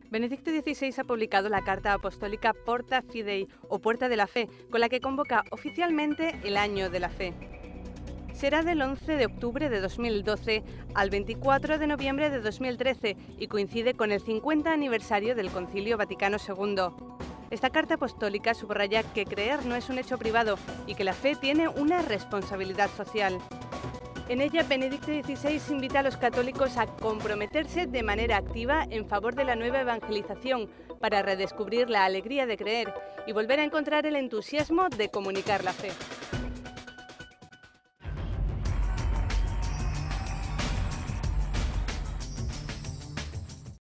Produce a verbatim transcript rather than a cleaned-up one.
Benedicto dieciséis ha publicado la carta apostólica Porta Fidei, o Puerta de la Fe, con la que convoca oficialmente el Año de la Fe. Será del once de octubre de dos mil doce al veinticuatro de noviembre de dos mil trece y coincide con el cincuenta aniversario del Concilio Vaticano segundo. Esta carta apostólica subraya que creer no es un hecho privado y que la fe tiene una responsabilidad social. En ella, Benedicto dieciséis invita a los católicos a comprometerse de manera activa en favor de la nueva evangelización para redescubrir la alegría de creer y volver a encontrar el entusiasmo de comunicar la fe.